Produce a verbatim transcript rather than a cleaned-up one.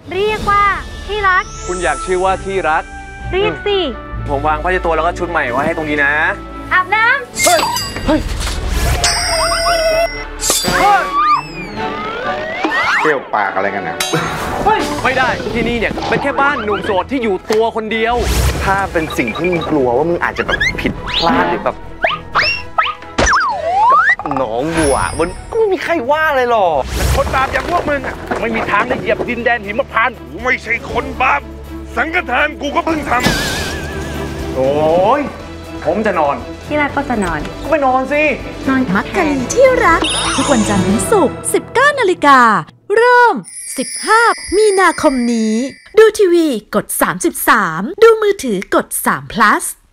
เรียกว่าที่รักคุณอยากชื่อว่าที่รักเรียกสิผมวางผ้าเช็ดตัวแล้วก็ชุดใหม่ไว้ให้ตรงนี้นะอาบน้ำเฮ้ยเฮ้ยเปรี้ยวปากอะไรกันนะเฮ้ยไม่ได้ที่นี่เนี่ยเป็นแค่บ้านหนุ่มโสดที่อยู่ตัวคนเดียวถ้าเป็นสิ่งที่มึงกลัวว่ามึงอาจจะแบบผิดพลาดหรือแบบหนองบัวมันก็ไม่มีใครว่าเลยหรอกคนบาปอย่างพวกมึงอ่ะไม่มีทางได้เหยียบดินแดนหิมพานต์กูไม่ใช่คนบาปสังฆทานกูก็เพิ่งทำโอ้ยผมจะนอนที่รักก็จะนอนก็ไปนอนสินอนมักกะลีที่รักทุกวันจันทร์ถึงศุกร์ สิบเก้านาฬิกาเริ่มสิบห้ามีนาคมนี้ดูทีวีกดสามสิบสามดูมือถือกดสาม plus